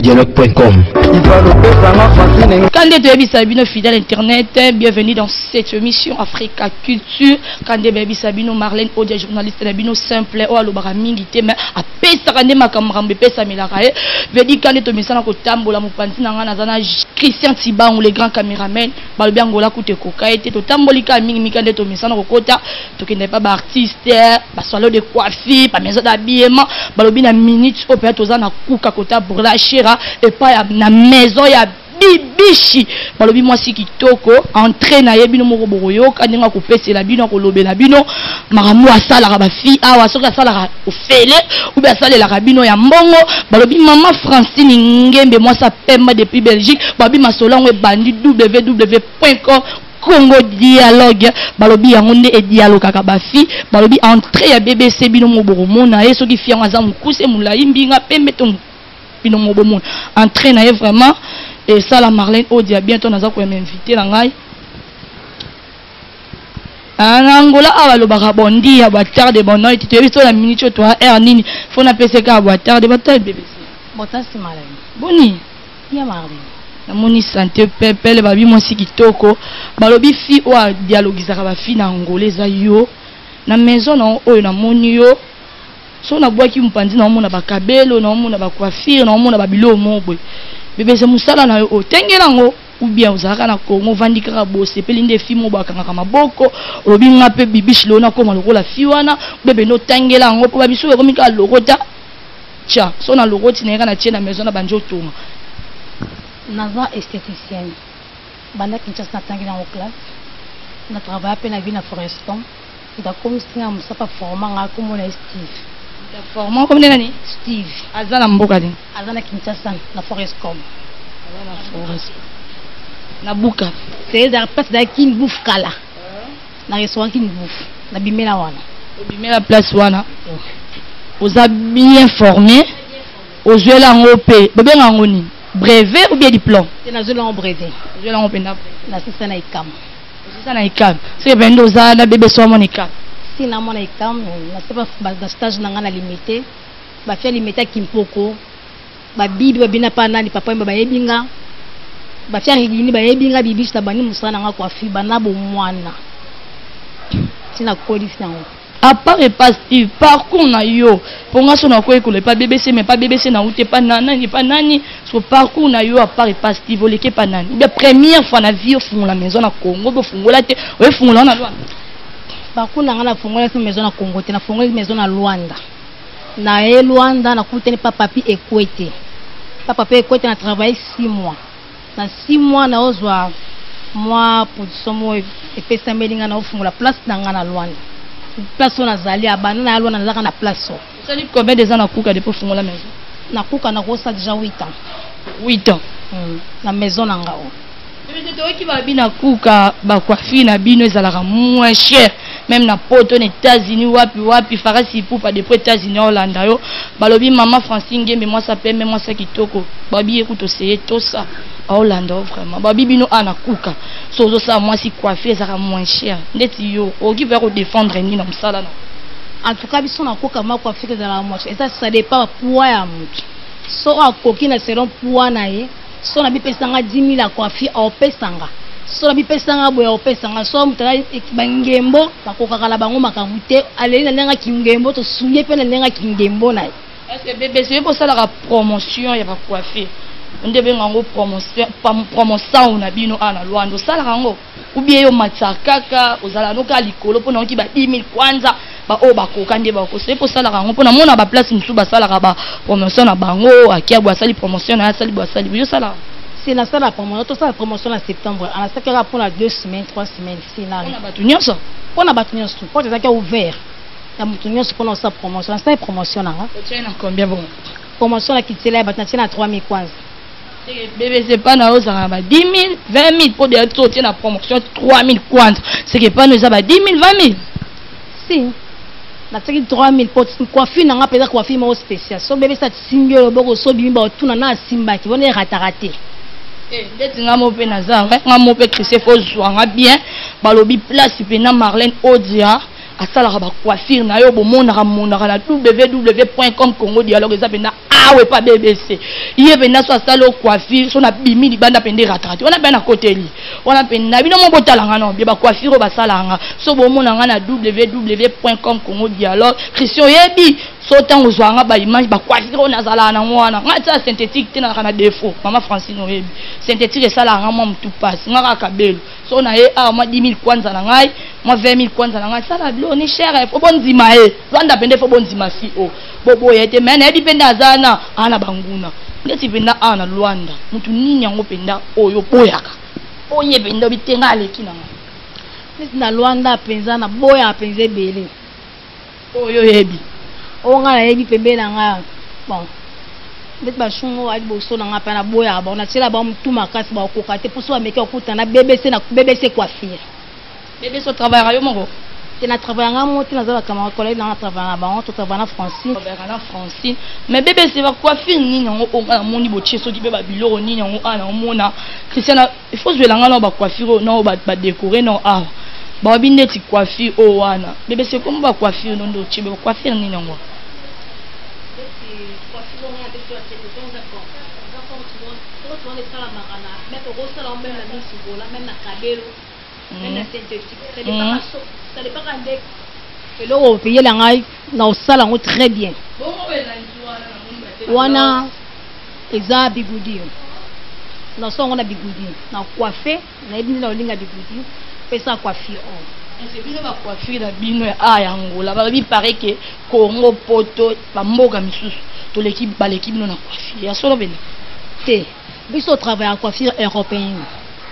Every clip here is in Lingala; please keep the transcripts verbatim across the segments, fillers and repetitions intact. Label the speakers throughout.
Speaker 1: dialogue point com.
Speaker 2: Kande Baby Sabino fidèle internet, bienvenue dans cette émission Africa Culture. Kande Baby Sabino Marlène Odia journaliste Sabino simple o alobara mingi te mais a pesa kande makamrambe pesa milakae. Vedi kande to misana ko tambola mopanzi nanga nazana Christian Tibang le grand caméraman balobi angola kute kokaete to tambolika mingi mikande to misana ko kota to kende pas ba artiste ba salon de coiffure pas maison d'habillement balobi na minute o peut toza na kuka kota pour la chira et pas na maison ya bibishi balobi mwasi kitoko entraîne na yebino moko boroyo kaninga ko pesela bino ko lobela bino maramu asala ka ba fi awa soka asala ka ofele ou bien asala la rabino ya mbongo balobi maman Francine Ngembe mwasa pemba depuis Belgique balobi masolongo e bandi w w point com Congo dialogue balobi yango nde e dialogue kaka bafi balobi entrée ya B B C bino moboro mona yeso ki fianga za mukuse mulai mbinga pembe to bino mobo mona entrée na ye vraiment et ça la Marlène Odia bientôt naza ko m'inviter la ngai Angola abalobaka bondi ya batar de bonoy tu te la minute toi er nini faut na pese ka batar de batar B B C
Speaker 3: botasi malai
Speaker 2: boni
Speaker 3: ya Marlène
Speaker 2: na moni santé pepe le babi mwasi kitoko balobi fi o dialogisaka ba fi na angoleza yo na maison na oyo na moni yo so na bwaki mpandi na mona bakabelo na mona ba coiffure na mona ba bilo mobwe bébé c'est musala na yo otengela ngo ou bien uzaka na Congo vandika bose peli nde fi mo bakanga kama boko lobi ngape bibishi lona koma lokola fi wana bébé no tangela ngo po babisu ko mika lokota tcha so na lokoti na kana tiena maison na banjo tonga
Speaker 3: naza esthéticienne banda Kinshasa tangela en classe na travaille pe na vie na Foreston da comme si na musapa forma nga comme na Steve
Speaker 2: da forma comme nani
Speaker 3: Steve
Speaker 2: azana mboka ni
Speaker 3: azana Kinshasa na Foreston
Speaker 2: azana Forest na buka
Speaker 3: c'est da place da kin bouffe kala na restaurant kin bouffe na bimela wana
Speaker 2: bimela place wana vous êtes bien formé aux yeux là ngopé bébé ngoni brevet ou bien diplôme
Speaker 3: c'est na zolo en brevet
Speaker 2: je la ngopé na
Speaker 3: na sisa na ikam
Speaker 2: sisa na ikam c'est bendo za na bébé so mon ikam
Speaker 3: si na mon ikam na sepa ba stage na ngana limité ba fait limité kimpoko ba bibi ba bina pa nani papa mba ba yebinga ba fait rigini ba yebinga bibi tabani musana nga kwa fi bana bo mwana tina qualifier
Speaker 2: à part et pas Steve parcours na yo pour nga so na ko école pas B B C mais pas B B C na outé pas nana ni pas nani so parcours na yo à part et pas Steve oleke pas nani la première fois na vie au fond la maison na Congo bo fungola te o fungola na Luanda
Speaker 3: parcours na ngana fungola te maison na Congo te na fungola maison na Luanda na e Luanda na kuteni papa pi ekwete papa pi ekwete na travailler six mois na six mois na ozwa moi position mo e pesa melinga na ofungola place na ngana Luanda place on a zali abana na alwana na na place so
Speaker 2: sali combien de ans na kuka depuis fungola maison
Speaker 3: na kuka na ko sa déjà huit ans
Speaker 2: huit ans
Speaker 3: mm. na maison na ngao
Speaker 2: bébé to ki ba bina kuka ba coiffure na bino ezalaka moins cher même na poto aux États-Unis wapi wapi farasi pour pas depuis États-Unis Hollande yo balobi maman Francine Ngembe moi ça paie même moi ça kitoko babi écoute c'est tout ça à Hollande vraiment babi bino ana kuka so so ça moi si coiffure ça moins cher ndeti yo o qui va défendre ni na msala na
Speaker 3: en tout cas biso na kuka ma coiffure za la moitié et ça ça dépend poids ya mutu so a koki na selon poids na ye so na bipesanga dix mille a coiffure au pesanga so na bipesanga boya au pesanga so mutala bangembo bakokaka la bango makambu te aleli na lenga kingembo to suye pe na lenga kingembo na
Speaker 2: est-ce que bébé c'est pour ça la promotion ya ba coiffure ndebe ngango promotion promotion na bino ana Luanda ça la rango ou bien yo matsakaka ozala noka likolo pona ki ba dix mille kwanza ba o ba koka nde ba ko c'est pour ça la rango pona mona ba place nsu ba sala ba promotion na bango akia bo sali promotion na sali bo sali yo sala
Speaker 3: c'est na sala promotion to sala promotion en septembre ana sakara pour la deux semaines trois semaines c'est na
Speaker 2: on a battu nyonso
Speaker 3: on a battu nyonso porte za ka ouvert ya mutu nyonso pona sa promotion sa promotion na
Speaker 2: tu es na combien bon
Speaker 3: promotion la kitela ba na trois mille kwanza
Speaker 2: bébé c'est pas na ozanga ba dix mille vingt mille pour des autres na promotion trois mille kwanza c'est que pas nous ba dix mille vingt mille
Speaker 3: si na tiki trois mille pour coiffure na nga pesa coiffure mo spécial so bébé ça singelo boko so bimi ba tuna na simba ki bone rata raté
Speaker 2: eh ndeti nga mo pe na za nga mo pe Christophe ozwanga bien balobi place pe na Marlène Odia asalaka ba coiffure na yo bomonaka monaka na w w point com Congo Dialogue eza penda awe pa B B C ye penda so asala coiffure so na bimi libanda pende ratrate on a bien à côté li on a penda bino mo botalanga non bien ba coiffure ba salanga so bomonanga na w w point com Congo Dialogue Christian yebi so tant ozwanga ba image ba coiffure na zala na ngwana ngata synthétique tena kana défaut mama Francine yebi synthétique salanga mo mtu passe ngaka kabelo so na ye a moi dix mille kwanza na ngai moi vingt mille kwanza na ngai sala bilo ni cher fo bonzima e lwanda pende fo bonzima si o bobo yete mena edi penda azana ana banguna ngeti penda ana lwanda mutu nini yango penda oyo boyaka oye penda bitenga aleki na
Speaker 3: ngeti na lwanda penza na boya penze bele
Speaker 2: oyo yebi
Speaker 3: o nga na yebi pembe na nga bon ngeti ba shungo ali boso na nga pa na boya ba na tshela ba mutu makasi ba kokate puso ameke okuta na B B C na B B C coiffure
Speaker 2: B B C au travail rayo moko
Speaker 3: na travailler nga monté na zala kama collègue na travailler ba on to travailler na Francine
Speaker 2: travailler na Francine mais B B C ba coiffure nini ngo o na moni boche so ki be ba biloro nini ngo ana mona Christiana il faut jouer la nga ba coiffure non ba ba décorer non ah ba binde ti coiffure o wana B B C comme ba coiffure non do chibe coiffure nini ngo
Speaker 3: eloko opeye la ngai na osala yango très bien wana eza bigudi na osala yango na bigudi na coiffe nayebi nde na olinga bigudi pesa coiffure
Speaker 2: bino bacoiffure na bino ya a yangola balobi pare ke Congo poto bamboka misusu toleki baleki bino na coiffure ya solo bene
Speaker 3: te biso travaille en coiffure européenne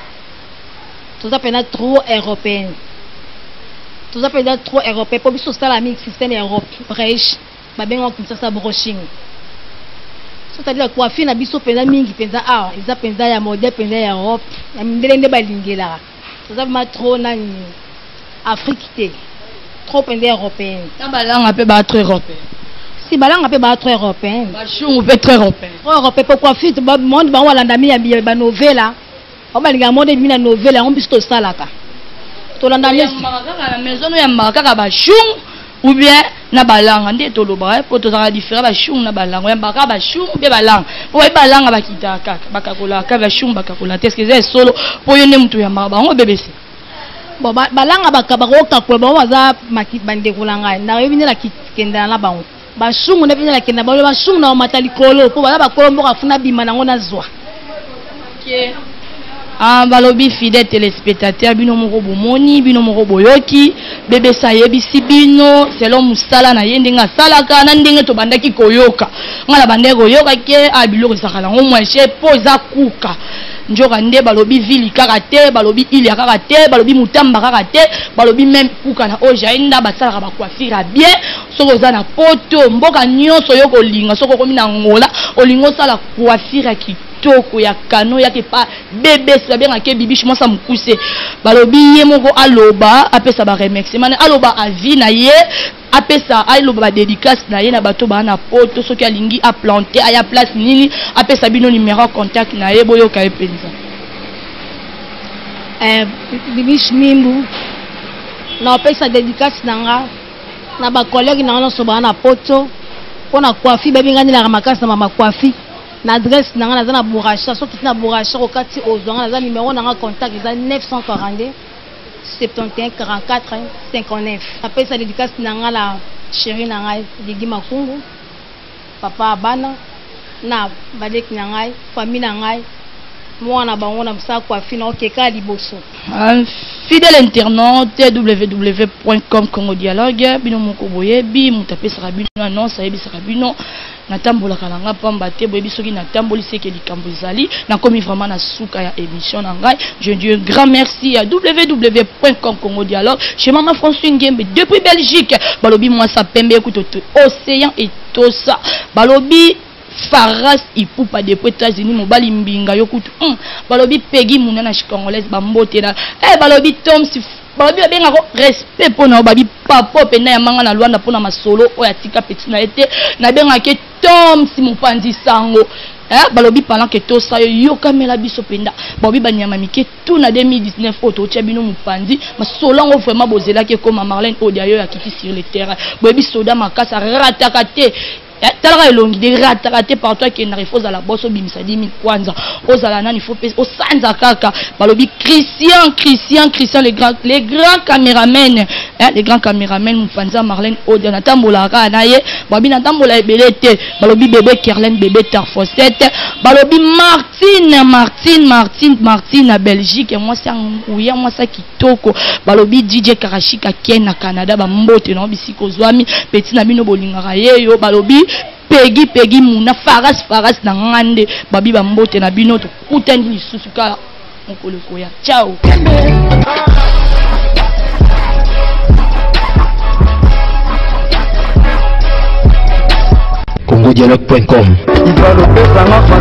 Speaker 3: tout ça pena trop européenne tout ça pena trop européen pour biso sala mix système Europe brèche ba bengo comme ça ça broching c'est-à-dire coiffure na biso pena mingi penza ah ils a penza ya modèle penza ya Europe ya ndele nde balingela tout ça ma trop na Afrique té trop penza européen
Speaker 2: na balanga pe ba trop européen
Speaker 3: si balanga pe ba trop européen
Speaker 2: ba chou pe trop européen
Speaker 3: trop européen pour coiffure ba monde ba wala ndami ya ba novela on va linga monde bina novela on biso salaka to landa mes
Speaker 2: na maison ya mbaka ba chou ou bien na balanga nde to loba po to za différent ba chou na balanga ya mbaka ba chou be balanga po ba balanga ba kitaka bakakola ka ba chou bakakola est-ce que c'est solo po yone mtu ya mbaba ngo B B C
Speaker 3: bon balanga bakabaroka ko ba waza maki bande kolanga na yebi na kenda na bango ba chou na bina kenda ba ba chou na matali kolo po ba ba kolombo ka funa bima nango na zwa
Speaker 2: okay. Ah, balobi fidèle téléspectateur bino moko bomoni bino moko boyoki B B C ayebisi bino selon musala na ye ndenge asalaka na ndenge to bandaki koyoka ngala bande koyoka ke abiloko esakala ngo mweshe po eza kuka njoka nde balobi vili kaka te balobi ili kaka te balobi mutamba kaka te balobi même kuka na oja inda basalaka bacoiffure bien soko oza na poto mboka nyonso yo kolinga soko komi na ngola olingo sala coiffure ki toko ya kano ya ke pa B B C bien ke bibishi moi ça mukuse balobi ye moko aloba apesa ba remerciement aloba avi na ye apesa aloba ba dédicace na ye na bato ba na poto soki alingi a planter aya place nini apesa bino numéro contact na ye boyo ka epenza
Speaker 3: eh bibishi mimbu na apesa dédicace nanga na ba collègue na no so ba na poto pona coiffure ba bingani la makasa mama coiffure na adresse na nga na bouracha so na bouracha ko kati ozonga na numéro na contact eza neuf cent quarante-deux soixante et un quarante-quatre cinquante-neuf après sa dédicace na nga la chérie na nga Digi Makungu papa bana na balek na nga famille na nga mwana bango na msa kwa fina okeka liboso
Speaker 2: fidèle internaute w w w point com Congo Dialogue bino moko boyebi mutapesa bino annonce ayebisa bino natambola kalanga pamba te boyebi soki natamboli seke likambo ezali nakomi vraiment na suka ya émission na ngai je dis un grand merci à w w w point com Congo Dialogue chez Maman François Ngembe depuis Belgique balobi moi ça pembe écoute océan et tout ça balobi Faras ipupa depuis États-Unis mobali mbinga yokutu mm. balobi Peggy munana congolaise bambote na eh balobi Tom balobi babengako respect mpona babi papa pena ya manga na Luanda mpona masolo oyo atika petit na ye te nabengaki Tom si mopanzi sango eh balobi pendant que to sa yo kamela biso penda balobi banyama mike tout na deux mille dix-neuf auto tia bino mopanzi masolango vraiment bozela ke comme Marlène Odayo ya kiki sur le terrain balobi soda makasa rataka te talaka elongi de rataka partout qui na refose à la bosse bimisa dix mille kwanza ozala nani faut au sanza kaka balobi Christian Christian Christian les grands les grands caméramens hein les grands caméramens mopanza Marlène Odayo na tambola ka na ye balobi na tambola ebelete balobi bébé Kerlen bébé Tarfosette balobi Martine Martine Martine Martine à Belgique et moi ça nguya moi ça kitoko balobi D J Karashika Ken na Canada ba mbote no bisiko zwami petit na bino bolingaka ye yo balobi Peggy Peggy Muna Faras Faras na ngande babi ba mbote na bino to kutandi lisusu ka mokolo koya ciao
Speaker 1: congo dialogue point com